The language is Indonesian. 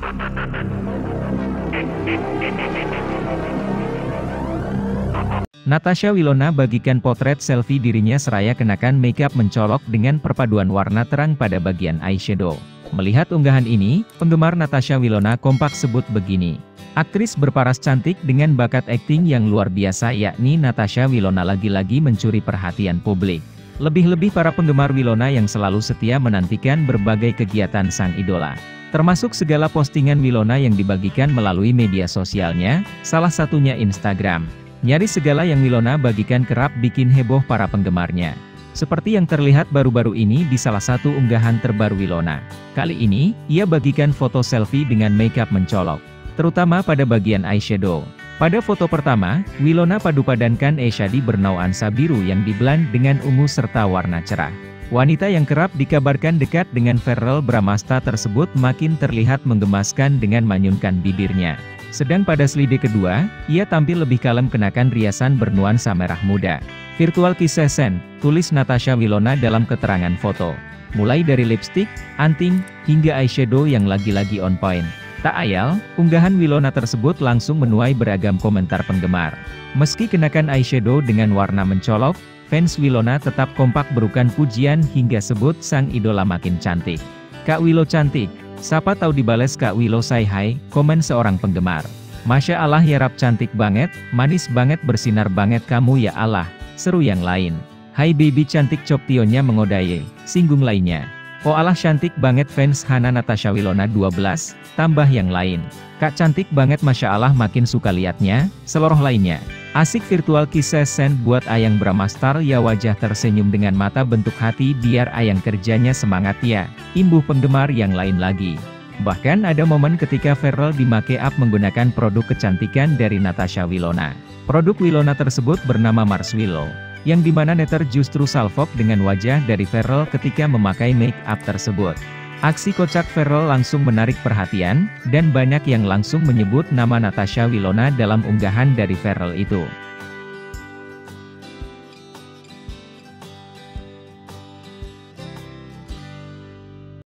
Natasha Wilona bagikan potret selfie dirinya seraya kenakan makeup mencolok dengan perpaduan warna terang pada bagian eyeshadow. Melihat unggahan ini, penggemar Natasha Wilona kompak sebut begini. Aktris berparas cantik dengan bakat akting yang luar biasa yakni Natasha Wilona lagi-lagi mencuri perhatian publik. Lebih-lebih para penggemar Wilona yang selalu setia menantikan berbagai kegiatan sang idola. Termasuk segala postingan Wilona yang dibagikan melalui media sosialnya, salah satunya Instagram. Nyaris segala yang Wilona bagikan kerap bikin heboh para penggemarnya. Seperti yang terlihat baru-baru ini di salah satu unggahan terbaru Wilona. Kali ini, ia bagikan foto selfie dengan makeup mencolok, terutama pada bagian eyeshadow. Pada foto pertama, Wilona padupadankan eyeshadow bernuansa biru yang diblend dengan ungu serta warna cerah. Wanita yang kerap dikabarkan dekat dengan Verrell Bramasta tersebut makin terlihat menggemaskan dengan manyunkan bibirnya. Sedang pada slide kedua, ia tampil lebih kalem kenakan riasan bernuansa merah muda. Virtual kiss session, tulis Natasha Wilona dalam keterangan foto. Mulai dari lipstick, anting, hingga eyeshadow yang lagi-lagi on point. Tak ayal, unggahan Wilona tersebut langsung menuai beragam komentar penggemar. Meski kenakan eyeshadow dengan warna mencolok, fans Wilona tetap kompak berukan pujian hingga sebut sang idola makin cantik. Kak Willow cantik. Siapa tahu dibales Kak Willow say hi, komen seorang penggemar. Masya Allah ya rap cantik banget, manis banget bersinar banget kamu ya Allah, seru yang lain. Hai baby cantik Coktionya mengodaye, singgung lainnya. Oh Allah cantik banget fans Hana Natasha Wilona 12, tambah yang lain. Kak cantik banget Masya Allah makin suka liatnya, seloroh lainnya. Asik virtual kiss session buat Ayang Bramastar ya wajah tersenyum dengan mata bentuk hati biar Ayang kerjanya semangat ya, imbuh penggemar yang lain lagi. Bahkan ada momen ketika Verrell di make up menggunakan produk kecantikan dari Natasha Wilona. Produk Wilona tersebut bernama Mars Willow, yang dimana netter justru salvok dengan wajah dari Verrell ketika memakai make up tersebut. Aksi kocak Verrell langsung menarik perhatian, dan banyak yang langsung menyebut nama Natasha Wilona dalam unggahan dari Verrell itu.